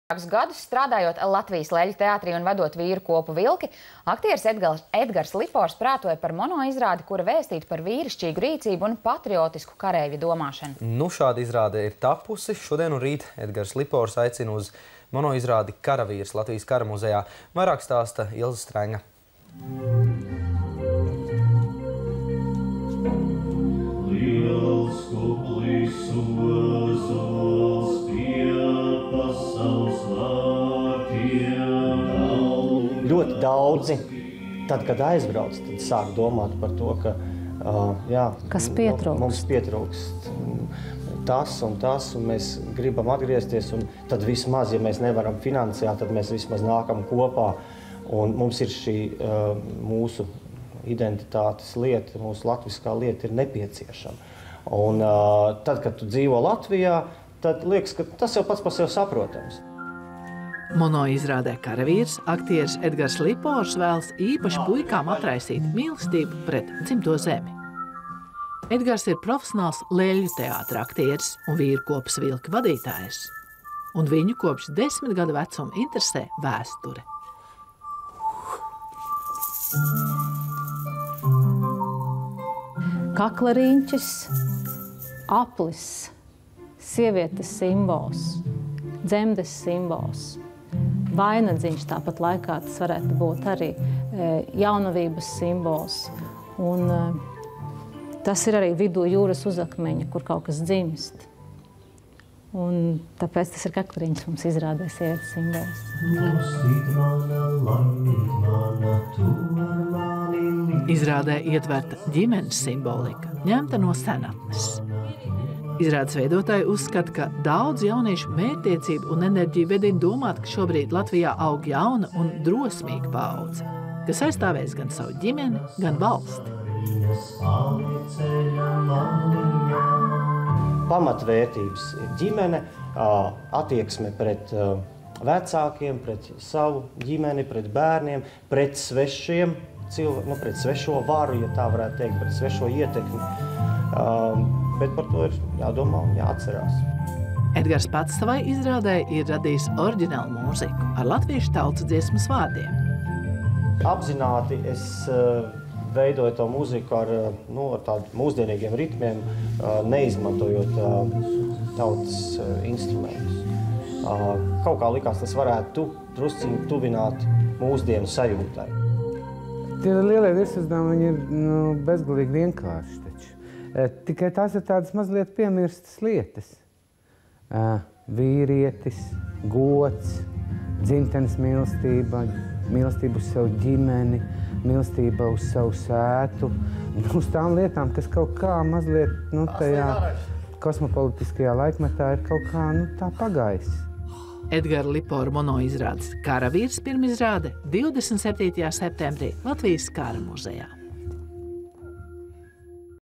Gadus strādājot Latvijas Leļu teātrī un vedot vīru kopu Vilki, aktieris Edgars Lipors prātoja par monoizrādi, kura vēstītu par vīrišķīgu rīcību un patriotisku kareivju domāšanu. Nu, šāda izrāde ir tapusi. Šodien un rīt Edgars Lipors aicina uz monoizrādi Karavīrs Latvijas Kara muzejā. Vairāk stāsta Ilze Strenga. Liels kuplis ozols pie pasaules vārtiem. Ļoti daudzi, tad, kad aizbrauc, tad sāk domāt par to, ka kas pietrūkst. Mums pietrūkst tas, un mēs gribam atgriezties, un tad vismaz, ja mēs nevaram finansiāli, tad mēs vismaz nākam kopā, un mums ir šī mūsu identitātes lieta, mūsu latviskā lieta ir nepieciešama. Un tad, kad tu dzīvo Latvijā, tad liekas, ka tas jau pats par sevi saprotams. Monoizrādē Karavīrs aktieris Edgars Lipors vēlas īpaši puikām atraisīt mīlestību pret dzimto zemi. Edgars ir profesionāls Leļu teātra aktieris un vīrkopas Vilki vadītājs, un viņu kopš 10 gadu vecuma interesē vēsture. Kaklariņķis, aplis, sievietes simbols, dzemdes simbols, vainadziņš tāpat laikā tas varētu būt arī jaunavības simbols. Un tas ir arī vidū jūras uzakmeņa, kur kaut kas dzimst. Un tāpēc tas ir kaklariņš mums izrādē sievietes simbols. Izrādē ietverta ģimenes simbolika, ņemta no senatnes. Izrādes veidotāji uzskata, ka daudz jauniešu mērķtiecību un enerģiju vedina domāt, ka šobrīd Latvijā aug jauna un drosmīga paudze, kas aizstāvēs gan savu ģimeni, gan valsti. Pamatvērtības ir ģimene, attieksme pret vecākiem, pret savu ģimeni, pret bērniem, pret svešiem, pret svešo varu, ja tā varētu teikt, pret svešo ietekmi. Bet par to ir jādomā un jāatcerās. Edgars pats savai izrādē ir radījis oriģinālu mūziku ar latviešu tautas dziesmas vārdiem. Apzināti es veidoju to mūziku ar tādu mūsdienīgiem ritmiem, neizmantojot tautas instrumentus. Kaut kā likās, tas varētu drusciņi tuvināt mūsdienu sajūtai. Tie lielie virsuzdevumi, viņi ir bezgalīgi vienkārši taču. Tikai tās ir tādas mazliet piemirstas lietas. Vīrietis, gods, dzimtenes mīlestība, mīlestība uz savu ģimeni, mīlestība uz savu sētu. Uz tām lietām, kas kaut kā mazliet tajā kosmopolitiskajā laikmetā ir kaut kā tā pagājis. Edgara Lipora monoizrādes Karavīrs pirmizrāde 27. septembrī Latvijas Kara muzejā.